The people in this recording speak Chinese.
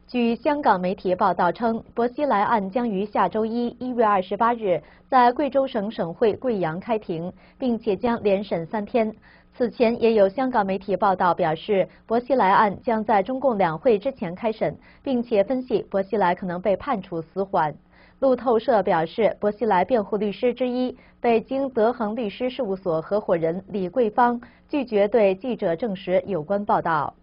据香港媒体报道称，薄熙来案将于下周1月28日在贵州省省会贵阳开庭，并且将连审3天。此前也有香港媒体报道表示，薄熙来案将在中共两会之前开审，并且分析薄熙来可能被判处死缓。路透社表示，薄熙来辩护律师之一、北京德恒律师事务所合伙人李桂芳拒绝对记者证实有关报道。